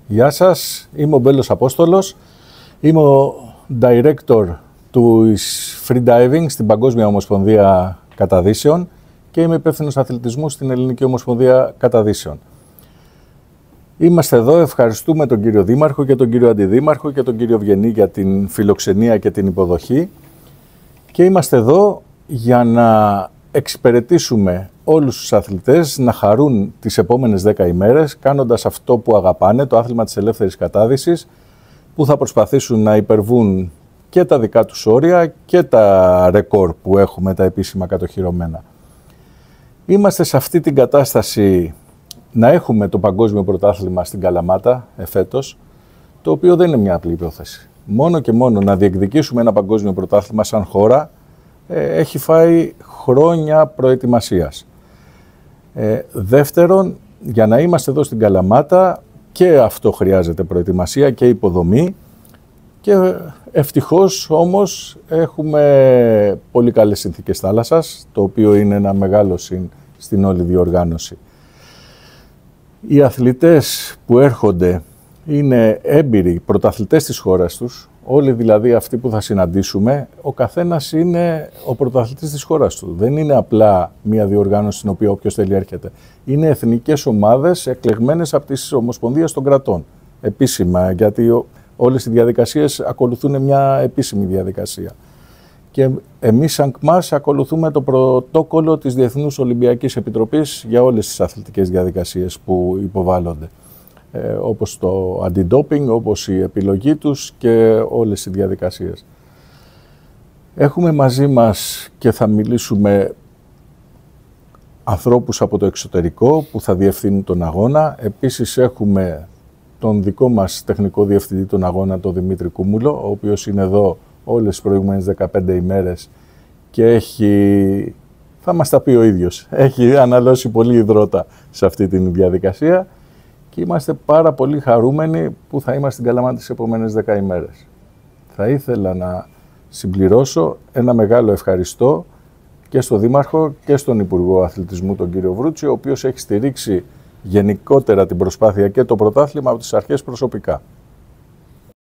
Γεια σας, είμαι ο Μπέλος Απόστολος, είμαι ο Director του Free Diving στην Παγκόσμια Ομοσπονδία Καταδύσεων και είμαι υπεύθυνος αθλητισμού στην Ελληνική Ομοσπονδία Καταδύσεων. Είμαστε εδώ, ευχαριστούμε τον κύριο Δήμαρχο και τον κύριο Αντιδήμαρχο και τον κύριο Βιενή για την φιλοξενία και την υποδοχή και είμαστε εδώ για να εξυπηρετήσουμε όλους τους αθλητές να χαρούν τις επόμενες 10 ημέρες κάνοντας αυτό που αγαπάνε, το άθλημα της ελεύθερης κατάδυσης, που θα προσπαθήσουν να υπερβούν και τα δικά τους όρια και τα ρεκόρ που έχουμε, τα επίσημα κατοχυρωμένα. Είμαστε σε αυτή την κατάσταση να έχουμε το παγκόσμιο πρωτάθλημα στην Καλαμάτα εφέτος, το οποίο δεν είναι μια απλή υπόθεση. Μόνο και μόνο να διεκδικήσουμε ένα παγκόσμιο πρωτάθλημα σαν χώρα έχει φάει χρόνια προετοιμασίας. Δεύτερον, για να είμαστε εδώ στην Καλαμάτα και αυτό χρειάζεται προετοιμασία και υποδομή και ευτυχώς όμως έχουμε πολύ καλές συνθήκες θάλασσας, το οποίο είναι ένα μεγάλο συν στην όλη διοργάνωση. Οι αθλητές που έρχονται είναι έμπειροι πρωταθλητές της χώρας τους, όλοι δηλαδή αυτοί που θα συναντήσουμε, ο καθένας είναι ο πρωταθλητής της χώρας του. Δεν είναι απλά μια διοργάνωση στην οποία όποιος θέλει έρχεται. Είναι εθνικές ομάδες εκλεγμένες από τις Ομοσπονδίες των κρατών, επίσημα, γιατί όλες οι διαδικασίες ακολουθούν μια επίσημη διαδικασία. Και εμείς σαν ΚΜΑΣ ακολουθούμε το πρωτόκολλο της Διεθνούς Ολυμπιακής Επιτροπής για όλες τις αθλητικές διαδικασίες που υποβάλλονται. Όπως το αντι-doping, όπως η επιλογή τους και όλες οι διαδικασίες. Έχουμε μαζί μας και θα μιλήσουμε ανθρώπους από το εξωτερικό που θα διευθύνουν τον αγώνα. Επίσης έχουμε τον δικό μας τεχνικό διευθυντή τον αγώνα, τον Δημήτρη Κούμουλο, ο οποίος είναι εδώ όλες τις προηγούμενες 15 ημέρες και θα μας τα πει ο ίδιος, έχει αναλώσει πολύ υδρότα σε αυτή τη διαδικασία. Και είμαστε πάρα πολύ χαρούμενοι που θα είμαστε στην Καλαμάτα τις επόμενες 10 ημέρες. Θα ήθελα να συμπληρώσω ένα μεγάλο ευχαριστώ και στον Δήμαρχο και στον Υπουργό Αθλητισμού, τον κύριο Βρούτσι, ο οποίος έχει στηρίξει γενικότερα την προσπάθεια και το πρωτάθλημα από τις αρχές προσωπικά.